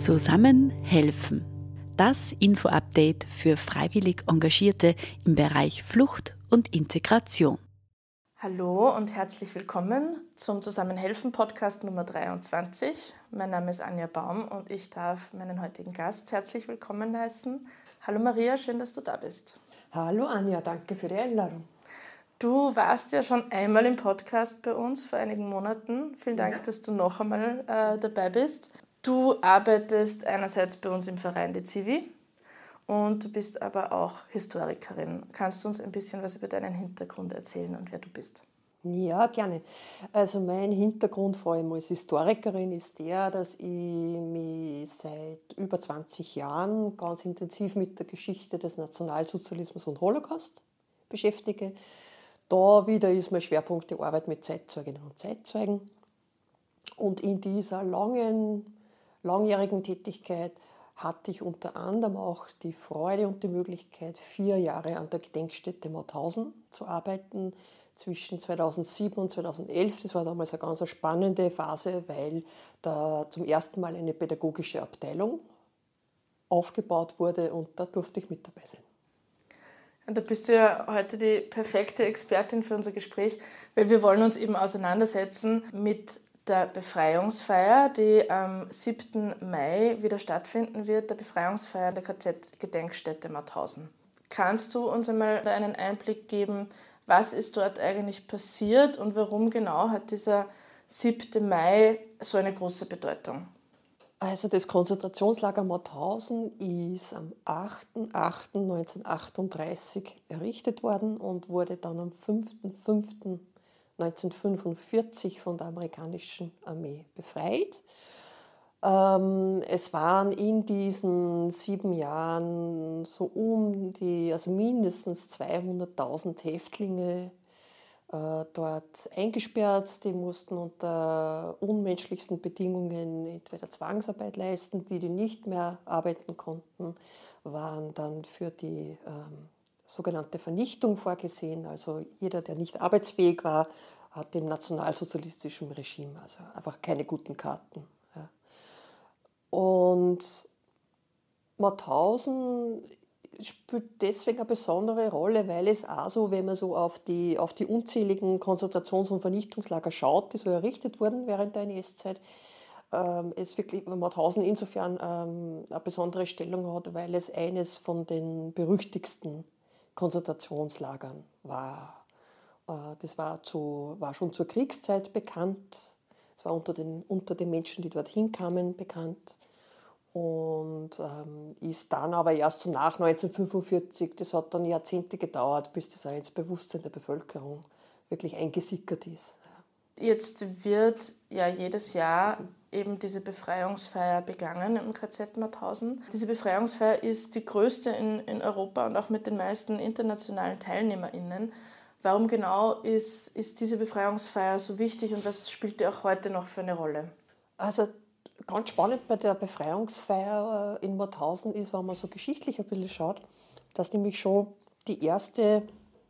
Zusammen helfen. Das Info-Update für freiwillig Engagierte im Bereich Flucht und Integration. Hallo und herzlich willkommen zum Zusammenhelfen Podcast Nummer 23. Mein Name ist Anja Baum und ich darf meinen heutigen Gast herzlich willkommen heißen. Hallo Maria, schön, dass du da bist. Hallo Anja, danke für die Einladung. Du warst ja schon einmal im Podcast bei uns vor einigen Monaten. Vielen Dank, dass du noch einmal dabei bist. Du arbeitest einerseits bei uns im Verein die Zivi und du bist aber auch Historikerin. Kannst du uns ein bisschen was über deinen Hintergrund erzählen und wer du bist? Ja, gerne. Also mein Hintergrund vor allem als Historikerin ist der, dass ich mich seit über 20 Jahren ganz intensiv mit der Geschichte des Nationalsozialismus und Holocaust beschäftige. Da wieder ist mein Schwerpunkt die Arbeit mit Zeitzeuginnen und Zeitzeugen. Und in dieser langjährigen Tätigkeit hatte ich unter anderem auch die Freude und die Möglichkeit, 4 Jahre an der Gedenkstätte Mauthausen zu arbeiten, zwischen 2007 und 2011. Das war damals eine ganz spannende Phase, weil da zum ersten Mal eine pädagogische Abteilung aufgebaut wurde und da durfte ich mit dabei sein. Und da bist du ja heute die perfekte Expertin für unser Gespräch, weil wir wollen uns eben auseinandersetzen mit der Befreiungsfeier, die am 7. Mai wieder stattfinden wird, der Befreiungsfeier der KZ-Gedenkstätte Mauthausen. Kannst du uns einmal einen Einblick geben, was ist dort eigentlich passiert und warum genau hat dieser 7. Mai so eine große Bedeutung? Also das Konzentrationslager Mauthausen ist am 8.8.1938 errichtet worden und wurde dann am 5.5.1945 von der amerikanischen Armee befreit. Es waren in diesen 7 Jahren so mindestens 200.000 Häftlinge dort eingesperrt. Die mussten unter unmenschlichsten Bedingungen entweder Zwangsarbeit leisten. Die nicht mehr arbeiten konnten, waren dann für die sogenannte Vernichtung vorgesehen. Also jeder, der nicht arbeitsfähig war, hat dem nationalsozialistischen Regime also einfach keine guten Karten. Ja. Und Mauthausen spielt deswegen eine besondere Rolle, weil es auch so, wenn man so auf die unzähligen Konzentrations- und Vernichtungslager schaut, die so errichtet wurden während der NS-Zeit, es wirklich Mauthausen insofern eine besondere Stellung hat, weil es eines von den berüchtigsten Konzentrationslagern war. Das war schon zur Kriegszeit bekannt, es war unter den Menschen, die dorthin kamen, bekannt. Und ist dann aber erst so nach 1945, das hat dann Jahrzehnte gedauert, bis das auch ins Bewusstsein der Bevölkerung wirklich eingesickert ist. Jetzt wird ja jedes Jahr eben diese Befreiungsfeier begangen im KZ Mauthausen. Diese Befreiungsfeier ist die größte in Europa und auch mit den meisten internationalen TeilnehmerInnen. Warum genau ist diese Befreiungsfeier so wichtig und was spielt die auch heute noch für eine Rolle? Also ganz spannend bei der Befreiungsfeier in Mauthausen ist, wenn man so geschichtlich ein bisschen schaut, dass nämlich schon die erste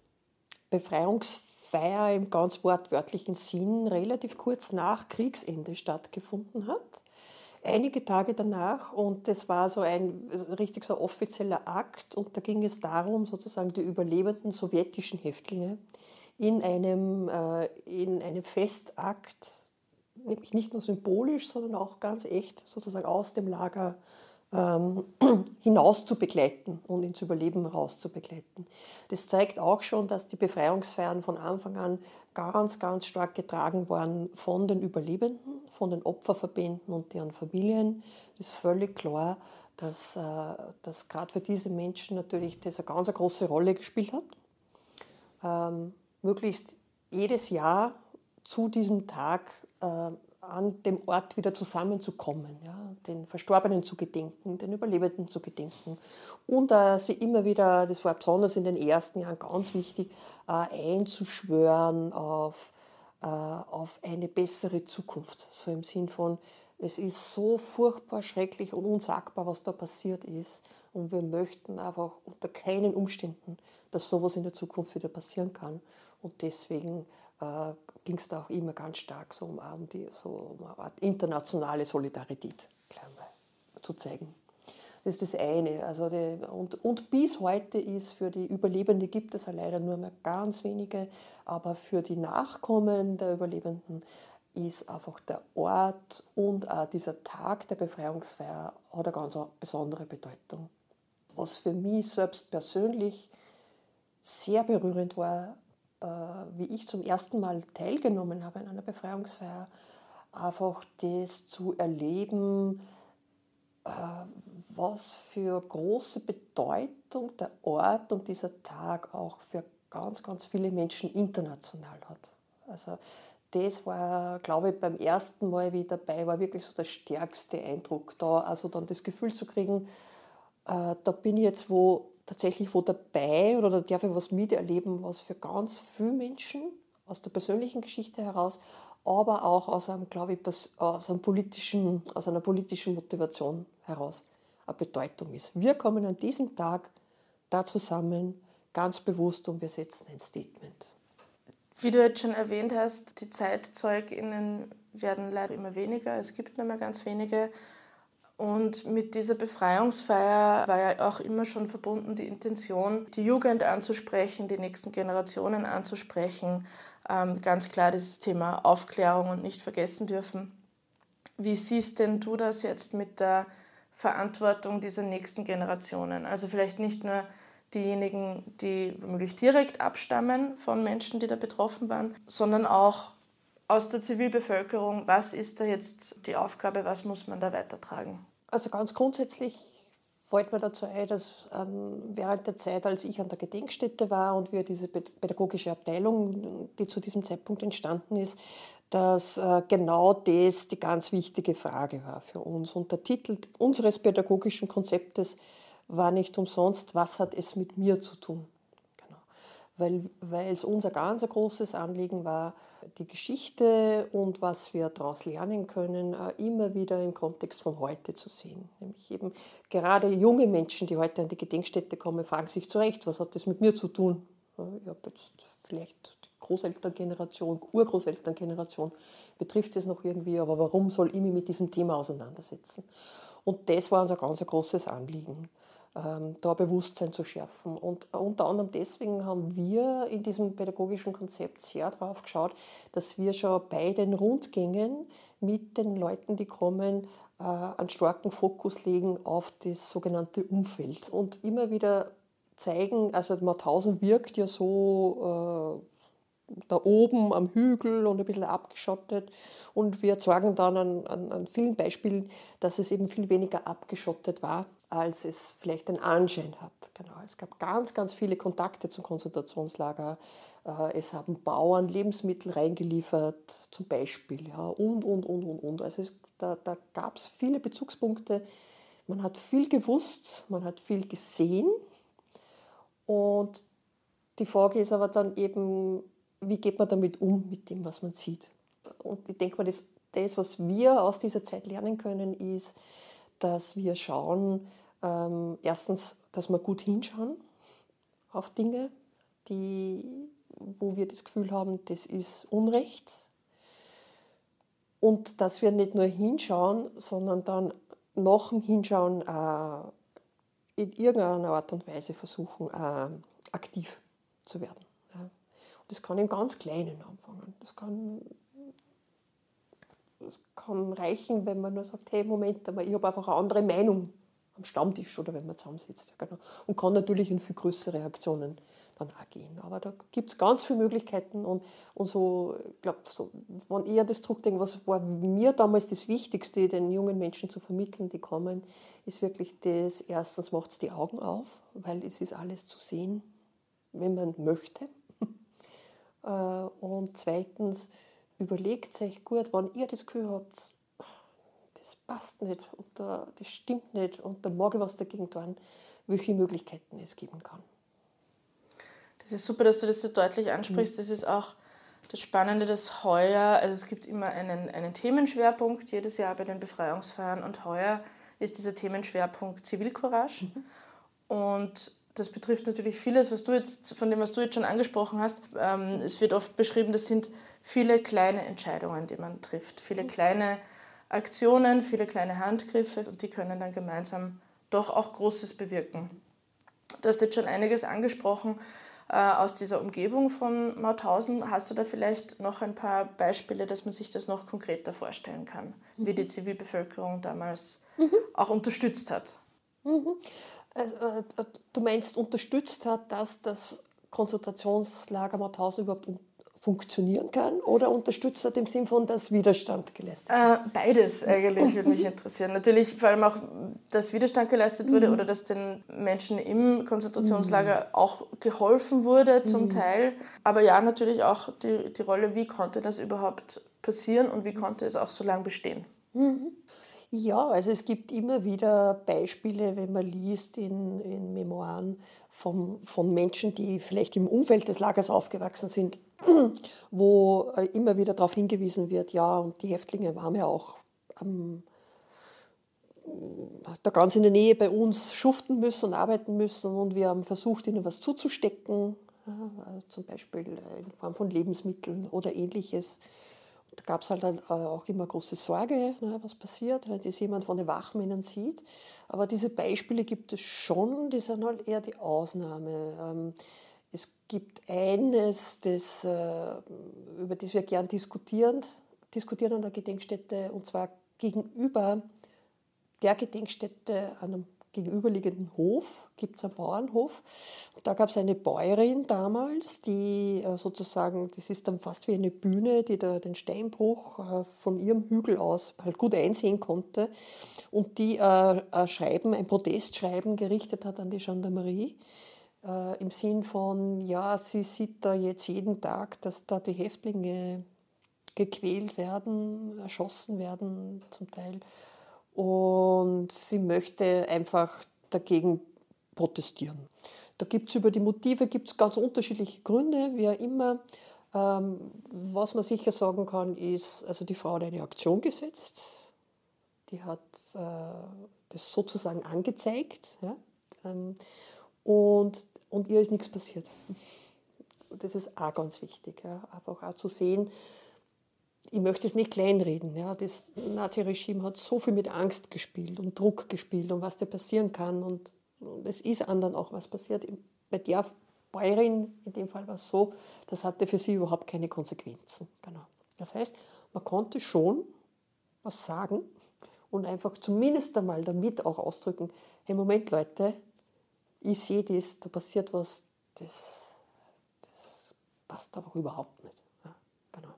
Befreiungsfeier im ganz wortwörtlichen Sinn relativ kurz nach Kriegsende stattgefunden hat. Einige Tage danach, und das war so ein richtig so offizieller Akt, und da ging es darum, sozusagen die überlebenden sowjetischen Häftlinge in einem Festakt, nämlich nicht nur symbolisch, sondern auch ganz echt sozusagen aus dem Lager hinaus zu begleiten und ins Überleben raus zu begleiten. Das zeigt auch schon, dass die Befreiungsfeiern von Anfang an ganz, ganz stark getragen waren von den Überlebenden, von den Opferverbänden und deren Familien. Es ist völlig klar, dass gerade für diese Menschen natürlich das eine ganz große Rolle gespielt hat. Möglichst jedes Jahr zu diesem Tag an dem Ort wieder zusammenzukommen, ja, den Verstorbenen zu gedenken, den Überlebenden zu gedenken und sie immer wieder, das war besonders in den ersten Jahren ganz wichtig, einzuschwören auf eine bessere Zukunft. So im Sinn von, es ist so furchtbar schrecklich und unsagbar, was da passiert ist, und wir möchten einfach unter keinen Umständen, dass sowas in der Zukunft wieder passieren kann. Und deswegen ging es da auch immer ganz stark so um eine Art internationale Solidarität. zu zeigen. Das ist das eine. Also und bis heute ist für die Überlebenden, gibt es ja leider nur mehr ganz wenige, aber für die Nachkommen der Überlebenden ist einfach der Ort und auch dieser Tag der Befreiungsfeier hat eine ganz besondere Bedeutung. Was für mich selbst persönlich sehr berührend war, wie ich zum ersten Mal teilgenommen habe an einer Befreiungsfeier, einfach das zu erleben, was für große Bedeutung der Ort und dieser Tag auch für ganz, ganz viele Menschen international hat. Also das war, glaube ich, beim ersten Mal, wie ich dabei war, wirklich so der stärkste Eindruck da. Also dann das Gefühl zu kriegen, da bin ich jetzt tatsächlich wo dabei oder da darf ich was miterleben, was für ganz viele Menschen aus der persönlichen Geschichte heraus, aber auch aus einer politischen Motivation heraus eine Bedeutung ist. Wir kommen an diesem Tag da zusammen, ganz bewusst, und wir setzen ein Statement. Wie du jetzt schon erwähnt hast, die ZeitzeugInnen werden leider immer weniger, es gibt nur mehr ganz wenige. Und mit dieser Befreiungsfeier war ja auch immer schon verbunden die Intention, die Jugend anzusprechen, die nächsten Generationen anzusprechen. Ganz klar dieses Thema Aufklärung und nicht vergessen dürfen. Wie siehst denn du das jetzt mit der Verantwortung dieser nächsten Generationen? Also vielleicht nicht nur diejenigen, die womöglich direkt abstammen von Menschen, die da betroffen waren, sondern auch aus der Zivilbevölkerung. Was ist da jetzt die Aufgabe, was muss man da weitertragen? Also ganz grundsätzlich fällt mir dazu ein, dass während der Zeit, als ich an der Gedenkstätte war und wir diese pädagogische Abteilung, die zu diesem Zeitpunkt entstanden ist, dass genau das die ganz wichtige Frage war für uns. Und der Titel unseres pädagogischen Konzeptes war nicht umsonst, was hat es mit mir zu tun? Genau. Weil es uns ein ganz großes Anliegen war, die Geschichte und was wir daraus lernen können, immer wieder im Kontext von heute zu sehen. Nämlich eben gerade junge Menschen, die heute an die Gedenkstätte kommen, fragen sich zu Recht, was hat das mit mir zu tun? Ich habe jetzt vielleicht die Großelterngeneration, Urgroßelterngeneration, betrifft es noch irgendwie, aber warum soll ich mich mit diesem Thema auseinandersetzen? Und das war uns ein ganz großes Anliegen, da Bewusstsein zu schärfen. Und unter anderem deswegen haben wir in diesem pädagogischen Konzept sehr darauf geschaut, dass wir schon bei den Rundgängen mit den Leuten, die kommen, einen starken Fokus legen auf das sogenannte Umfeld. Und immer wieder zeigen, also Mauthausen wirkt ja so da oben am Hügel und ein bisschen abgeschottet. Und wir zeigen dann an vielen Beispielen, dass es eben viel weniger abgeschottet war, als es vielleicht den Anschein hat. Genau. Es gab ganz, ganz viele Kontakte zum Konzentrationslager. Es haben Bauern Lebensmittel reingeliefert, zum Beispiel. Ja, und. Also da gab es viele Bezugspunkte. Man hat viel gewusst, man hat viel gesehen. Und die Frage ist aber dann eben, wie geht man damit um, mit dem, was man sieht? Und ich denke mal, das, was wir aus dieser Zeit lernen können, ist, dass wir schauen, erstens, dass wir gut hinschauen auf Dinge, wo wir das Gefühl haben, das ist Unrecht. Und dass wir nicht nur hinschauen, sondern dann nach dem Hinschauen in irgendeiner Art und Weise versuchen, aktiv zu werden. Das kann im ganz Kleinen anfangen. Das kann reichen, wenn man nur sagt, hey, Moment, aber ich habe einfach eine andere Meinung am Stammtisch oder wenn man zusammensitzt. Ja, genau. Und kann natürlich in viel größere Aktionen dann auch gehen. Aber da gibt es ganz viele Möglichkeiten. Und so, ich glaube, so, wenn ich an das zurückdenke, was war mir damals das Wichtigste, den jungen Menschen zu vermitteln, die kommen, ist wirklich das, erstens macht es die Augen auf, weil es ist alles zu sehen, wenn man möchte. Und zweitens, überlegt euch gut, wenn ihr das Gefühl habt, das passt nicht und das stimmt nicht und da mag ich was dagegen tun, welche Möglichkeiten es geben kann. Das ist super, dass du das so deutlich ansprichst. Das ist auch das Spannende, dass heuer, also es gibt immer einen Themenschwerpunkt jedes Jahr bei den Befreiungsfeiern und heuer ist dieser Themenschwerpunkt Zivilcourage. Und das betrifft natürlich vieles, von dem, was du jetzt schon angesprochen hast. Es wird oft beschrieben, das sind viele kleine Entscheidungen, die man trifft. Viele kleine Aktionen, viele kleine Handgriffe und die können dann gemeinsam doch auch Großes bewirken. Du hast jetzt schon einiges angesprochen aus dieser Umgebung von Mauthausen. Hast du da vielleicht noch ein paar Beispiele, dass man sich das noch konkreter vorstellen kann, wie die Zivilbevölkerung damals auch unterstützt hat? Also, du meinst, unterstützt hat, dass das Konzentrationslager Mauthausen überhaupt funktionieren kann, oder unterstützt hat im Sinn von, dass Widerstand geleistet wird? Beides eigentlich würde mich interessieren. Natürlich vor allem auch, dass Widerstand geleistet wurde oder dass den Menschen im Konzentrationslager auch geholfen wurde zum Teil. Aber ja, natürlich auch die Rolle, wie konnte das überhaupt passieren und wie konnte es auch so lange bestehen? Ja, also es gibt immer wieder Beispiele, wenn man liest in Memoiren von Menschen, die vielleicht im Umfeld des Lagers aufgewachsen sind, wo immer wieder darauf hingewiesen wird, ja, und die Häftlinge waren ja auch da ganz in der Nähe bei uns schuften müssen und arbeiten müssen, und wir haben versucht, ihnen was zuzustecken, zum Beispiel in Form von Lebensmitteln oder Ähnliches. Da gab es halt dann auch immer große Sorge, was passiert, wenn das jemand von den Wachmännern sieht. Aber diese Beispiele gibt es schon, die sind halt eher die Ausnahme. Es gibt eines, über das wir gern diskutieren an der Gedenkstätte, und zwar gegenüber der Gedenkstätte an einem gegenüberliegenden Hof, gibt es einen Bauernhof. Und da gab es eine Bäuerin damals, die sozusagen, das ist dann fast wie eine Bühne, die da den Steinbruch von ihrem Hügel aus halt gut einsehen konnte, und die ein Protestschreiben gerichtet hat an die Gendarmerie, im Sinn von, ja, sie sieht da jetzt jeden Tag, dass da die Häftlinge gequält werden, erschossen werden zum Teil. Und sie möchte einfach dagegen protestieren. Da gibt es über die Motive ganz unterschiedliche Gründe, wie auch immer. Was man sicher sagen kann, ist, also die Frau hat eine Aktion gesetzt, die hat das sozusagen angezeigt, ja? Und ihr ist nichts passiert. Das ist auch ganz wichtig, ja? Einfach auch zu sehen. Ich möchte es nicht kleinreden. Ja. Das Naziregime hat so viel mit Angst gespielt und Druck gespielt und was da passieren kann. Und es ist anderen auch was passiert. Bei der Bäuerin, in dem Fall war es so, das hatte für sie überhaupt keine Konsequenzen. Genau. Das heißt, man konnte schon was sagen und einfach zumindest einmal damit auch ausdrücken, hey, Moment, Leute, ich sehe das, da passiert was, das passt aber überhaupt nicht. Ja, genau.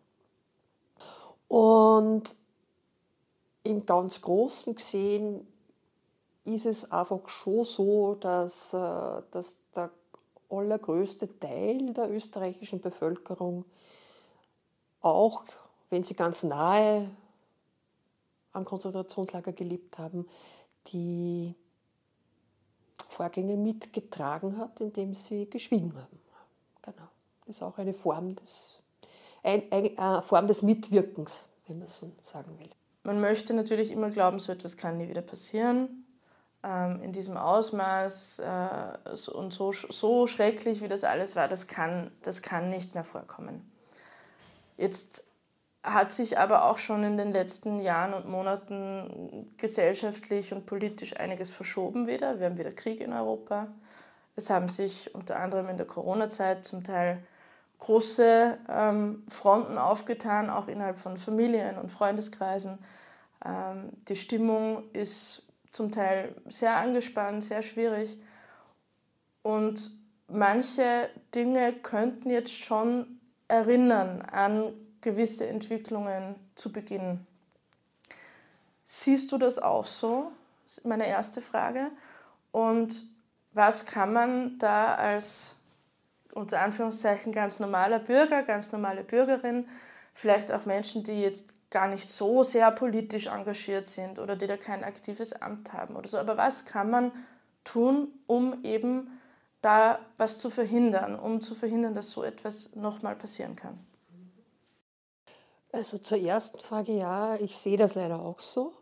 Und im ganz Großen gesehen ist es einfach schon so, dass der allergrößte Teil der österreichischen Bevölkerung, auch wenn sie ganz nahe am Konzentrationslager gelebt haben, die Vorgänge mitgetragen hat, indem sie geschwiegen haben. Genau. Das ist auch eine Form des Mitwirkens, wenn man so sagen will. Man möchte natürlich immer glauben, so etwas kann nie wieder passieren. In diesem Ausmaß und so schrecklich, wie das alles war, das kann nicht mehr vorkommen. Jetzt hat sich aber auch schon in den letzten Jahren und Monaten gesellschaftlich und politisch einiges verschoben wieder. Wir haben wieder Krieg in Europa. Es haben sich unter anderem in der Corona-Zeit zum Teil große Fronten aufgetan, auch innerhalb von Familien und Freundeskreisen. Die Stimmung ist zum Teil sehr angespannt, sehr schwierig. Und manche Dinge könnten jetzt schon erinnern an gewisse Entwicklungen zu Beginn. Siehst du das auch so? Das ist meine erste Frage. Und was kann man da als unter Anführungszeichen ganz normaler Bürger, ganz normale Bürgerin, vielleicht auch Menschen, die jetzt gar nicht so sehr politisch engagiert sind oder die da kein aktives Amt haben oder so, aber was kann man tun, um eben da was zu verhindern, dass so etwas nochmal passieren kann? Also zur ersten Frage, ja, ich sehe das leider auch so.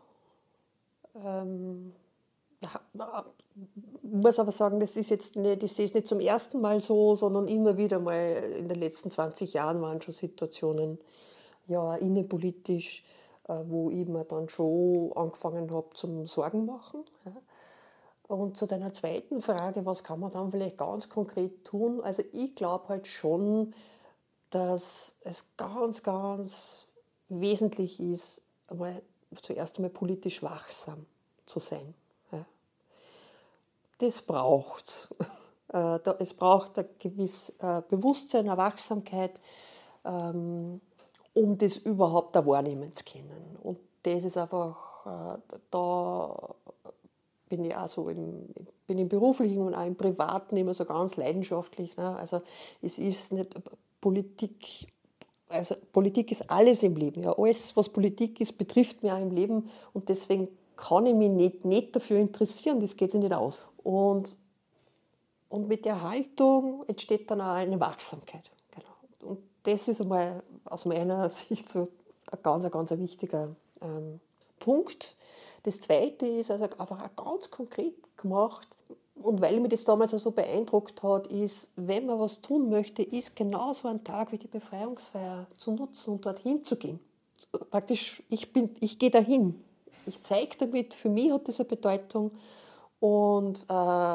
Muss aber sagen, das ist jetzt nicht, ich sehe es nicht zum ersten Mal so, sondern immer wieder mal in den letzten 20 Jahren waren schon Situationen, ja, innenpolitisch, wo ich mir dann schon angefangen habe zum Sorgen machen. Ja. Und zu deiner zweiten Frage, was kann man dann vielleicht ganz konkret tun? Also ich glaube halt schon, dass es ganz, ganz wesentlich ist, zuerst einmal politisch wachsam zu sein. Ja. Das braucht es. Es braucht ein gewisses Bewusstsein, eine Wachsamkeit, um das überhaupt auch wahrnehmen zu können. Und das ist einfach, da bin ich auch so bin im Beruflichen und auch im Privaten immer so ganz leidenschaftlich. Ne? Also es ist nicht Politik, also Politik ist alles im Leben. Ja. Alles, was Politik ist, betrifft mich auch im Leben und deswegen kann ich mich nicht dafür interessieren, das geht sich nicht aus. Und mit der Haltung entsteht dann auch eine Wachsamkeit. Genau. Und das ist einmal aus meiner Sicht so ein ganz wichtiger Punkt. Das Zweite ist also einfach auch ganz konkret gemacht. Und weil mich das damals auch so beeindruckt hat, ist, wenn man was tun möchte, ist genau so ein Tag wie die Befreiungsfeier zu nutzen und dorthin zu gehen. Praktisch, ich gehe dahin. Ich zeige damit, für mich hat das eine Bedeutung und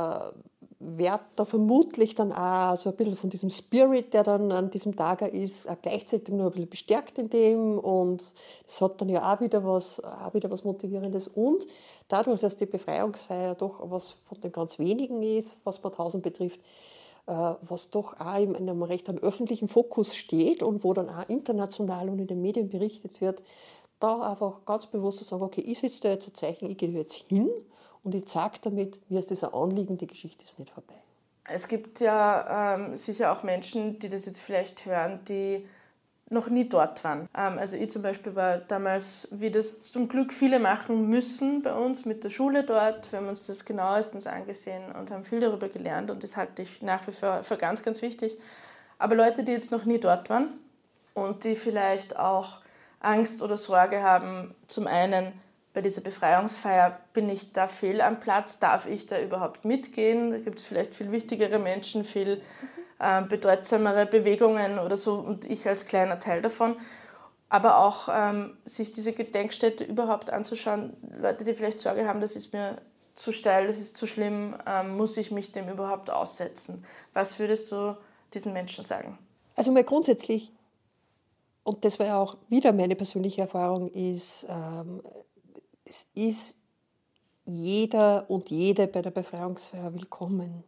werde da vermutlich dann auch so ein bisschen von diesem Spirit, der dann an diesem Tag ist, auch gleichzeitig noch ein bisschen bestärkt in dem und das hat dann ja auch wieder was Motivierendes und dadurch, dass die Befreiungsfeier doch was von den ganz wenigen ist, was Mauthausen betrifft, was doch auch in einem recht am öffentlichen Fokus steht und wo dann auch international und in den Medien berichtet wird, da einfach ganz bewusst zu sagen, okay, ich sitze da jetzt ein Zeichen, ich gehe jetzt hin und ich zeige damit, mir ist das ein Anliegen, die Geschichte ist nicht vorbei. Es gibt ja sicher auch Menschen, die das jetzt vielleicht hören, die noch nie dort waren. Also ich zum Beispiel war damals, wie das zum Glück viele machen müssen bei uns mit der Schule dort. Wir haben uns das genauestens angesehen und haben viel darüber gelernt und das halte ich nach wie vor für ganz, ganz wichtig. Aber Leute, die jetzt noch nie dort waren und die vielleicht auch Angst oder Sorge haben, zum einen bei dieser Befreiungsfeier, bin ich da fehl am Platz, darf ich da überhaupt mitgehen? Da gibt es vielleicht viel wichtigere Menschen, viel bedeutsamere Bewegungen oder so und ich als kleiner Teil davon. Aber auch sich diese Gedenkstätte überhaupt anzuschauen, Leute, die vielleicht Sorge haben, das ist mir zu steil, das ist zu schlimm, muss ich mich dem überhaupt aussetzen? Was würdest du diesen Menschen sagen? Also mal grundsätzlich, und das war ja auch wieder meine persönliche Erfahrung, ist, es ist jeder und jede bei der Befreiungsfeier willkommen.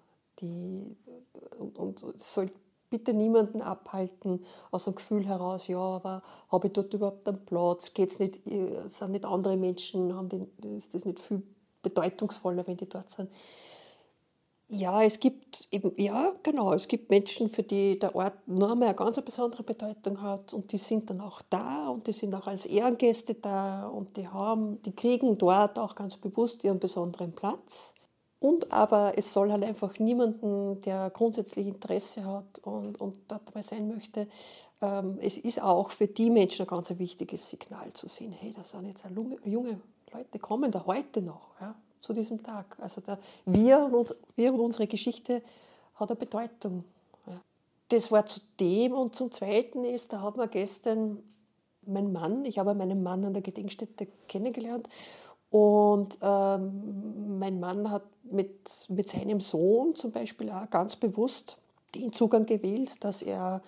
Und es soll bitte niemanden abhalten aus dem Gefühl heraus, ja, aber habe ich dort überhaupt einen Platz? Geht's nicht, sind nicht andere Menschen, ist das nicht viel bedeutungsvoller, wenn die dort sind? Ja, es gibt Menschen, für die der Ort nur einmal eine ganz besondere Bedeutung hat und die sind dann auch da und die sind auch als Ehrengäste da und die kriegen dort auch ganz bewusst ihren besonderen Platz. Und aber es soll halt einfach niemanden, der grundsätzlich Interesse hat und dort dabei sein möchte, es ist auch für die Menschen ein ganz wichtiges Signal zu sehen, hey, da sind jetzt junge Leute, kommen da heute noch, ja, zu diesem Tag. Also wir und unsere Geschichte hat eine Bedeutung. Ja. Das war zu dem und zum Zweiten ist, da hat mir gestern ich habe meinen Mann an der Gedenkstätte kennengelernt und mein Mann hat mit seinem Sohn zum Beispiel auch ganz bewusst den Zugang gewählt, dass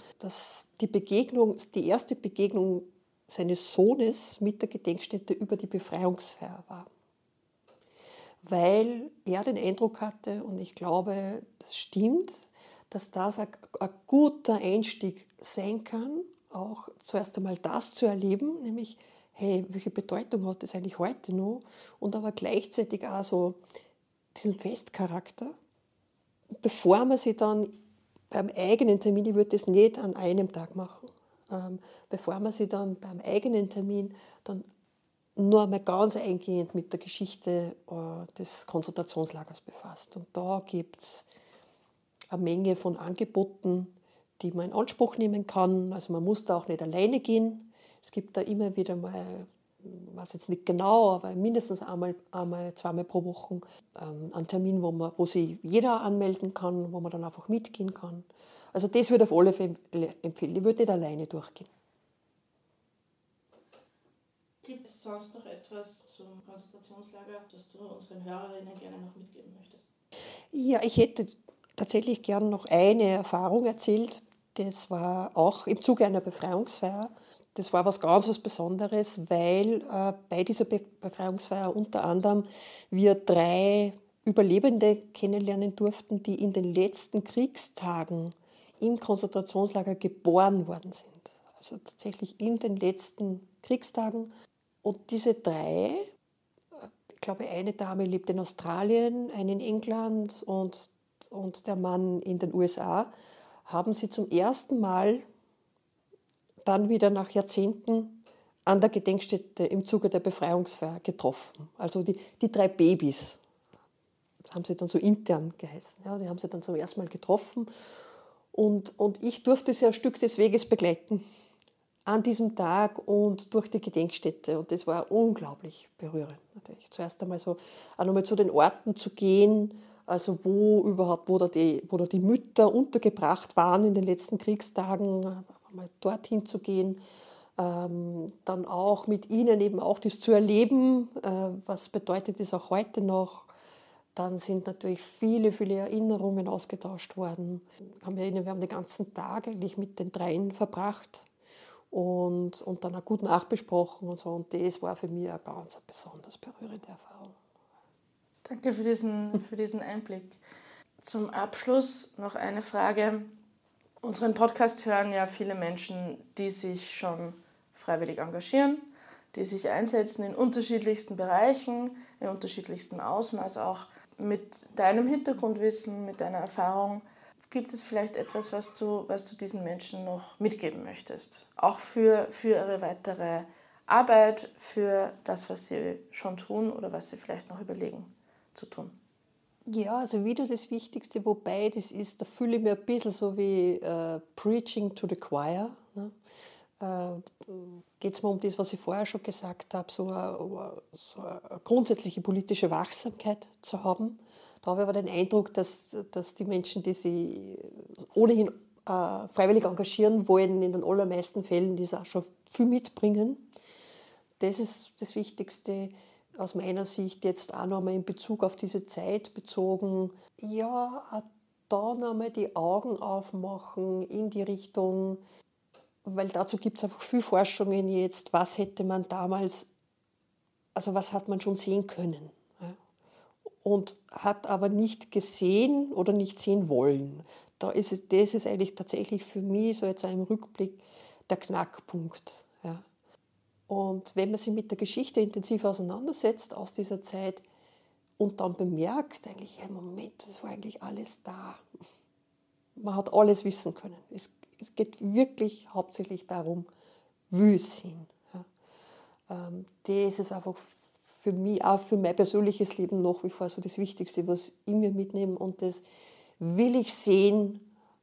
die erste Begegnung seines Sohnes mit der Gedenkstätte über die Befreiungsfeier war. Weil er den Eindruck hatte, und ich glaube, das stimmt, dass das ein guter Einstieg sein kann, auch zuerst einmal das zu erleben, nämlich, hey, welche Bedeutung hat das eigentlich heute noch? Und aber gleichzeitig auch so diesen Festcharakter, bevor man sich dann beim eigenen Termin, ich würde das nicht an einem Tag machen, bevor man sich dann beim eigenen Termin dann nur einmal ganz eingehend mit der Geschichte des Konzentrationslagers befasst. Und da gibt es eine Menge von Angeboten, die man in Anspruch nehmen kann. Also man muss da auch nicht alleine gehen. Es gibt da immer wieder mal, ich weiß jetzt nicht genau, aber mindestens einmal, zweimal pro Woche einen Termin, wo sich jeder anmelden kann, wo man dann einfach mitgehen kann. Also das würde ich auf alle Fälle empfehlen. Ich würde nicht alleine durchgehen. Gibt es sonst noch etwas zum Konzentrationslager, das du unseren Hörerinnen gerne noch mitgeben möchtest? Ja, ich hätte tatsächlich gern noch eine Erfahrung erzählt. Das war auch im Zuge einer Befreiungsfeier. Das war was ganz was Besonderes, weil bei dieser Befreiungsfeier unter anderem wir 3 Überlebende kennenlernen durften, die in den letzten Kriegstagen im Konzentrationslager geboren worden sind. Also tatsächlich in den letzten Kriegstagen. Und diese 3, ich glaube, eine Dame lebt in Australien, eine in England und der Mann in den USA, haben sie zum ersten Mal dann wieder nach Jahrzehnten an der Gedenkstätte im Zuge der Befreiungsfeier getroffen. Also die 3 Babys, das haben sie dann so intern geheißen, ja, die haben sie dann zum ersten Mal getroffen. Und ich durfte sie ein Stück des Weges begleiten an diesem Tag und durch die Gedenkstätte. Und das war unglaublich berührend. Natürlich. Zuerst einmal so auch nochmal zu den Orten zu gehen, also wo da die Mütter untergebracht waren in den letzten Kriegstagen, mal dorthin zu gehen. Dann auch mit ihnen eben auch das zu erleben, was bedeutet das auch heute noch. Dann sind natürlich viele, viele Erinnerungen ausgetauscht worden. Wir haben den ganzen Tag eigentlich mit den 3 verbracht und dann auch gut nachbesprochen und so. Und das war für mich eine ganz besonders berührende Erfahrung. Danke für diesen Einblick. Zum Abschluss noch eine Frage. Unseren Podcast hören ja viele Menschen, die sich schon freiwillig engagieren, die sich einsetzen in unterschiedlichsten Bereichen, in unterschiedlichstem Ausmaß auch. Mit deinem Hintergrundwissen, mit deiner Erfahrung, gibt es vielleicht etwas, was du diesen Menschen noch mitgeben möchtest? Auch für ihre weitere Arbeit, für das, was sie schon tun oder was sie vielleicht noch überlegen zu tun? Ja, also wieder das Wichtigste, wobei das ist, da fühle ich mich ein bisschen so wie Preaching to the Choir. Ne? Geht es mir um das, was ich vorher schon gesagt habe, so eine grundsätzliche politische Wachsamkeit zu haben. Da habe ich aber den Eindruck, dass die Menschen, die sich ohnehin freiwillig engagieren wollen, in den allermeisten Fällen das auch schon viel mitbringen. Das ist das Wichtigste aus meiner Sicht jetzt auch nochmal in Bezug auf diese Zeit bezogen. Ja, auch da nochmal die Augen aufmachen in die Richtung, weil dazu gibt es einfach viel Forschungen jetzt, was hätte man damals, also was hat man schon sehen können, ja? Und hat aber nicht gesehen oder nicht sehen wollen. Das ist eigentlich tatsächlich für mich so jetzt auch im Rückblick der Knackpunkt. Ja? Und wenn man sich mit der Geschichte intensiv auseinandersetzt aus dieser Zeit und dann bemerkt, eigentlich, hey, Moment, das war eigentlich alles da. Man hat alles wissen können. Es geht wirklich hauptsächlich darum, Wissen. Ja. Das ist einfach für mich, auch für mein persönliches Leben nach wie vor so das Wichtigste, was ich mir mitnehme. Und das will ich sehen,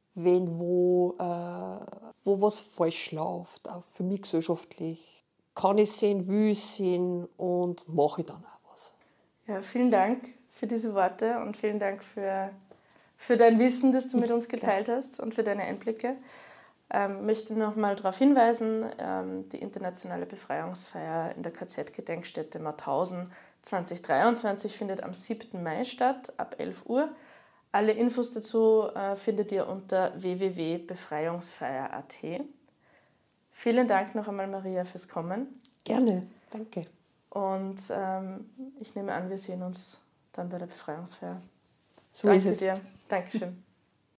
wo was falsch läuft, auch für mich gesellschaftlich. Kann ich sehen, will ich sehen und mache ich dann auch was. Ja, vielen Dank für diese Worte und vielen Dank für dein Wissen, das du mit uns geteilt hast und für deine Einblicke. Ich möchte noch mal darauf hinweisen, die internationale Befreiungsfeier in der KZ-Gedenkstätte Mauthausen 2023 findet am 7. Mai statt, ab 11 Uhr. Alle Infos dazu findet ihr unter www.befreiungsfeier.at. Vielen Dank noch einmal, Maria, fürs Kommen. Gerne, danke. Und ich nehme an, wir sehen uns dann bei der Befreiungsfeier. So ist es. Danke dir. Dankeschön.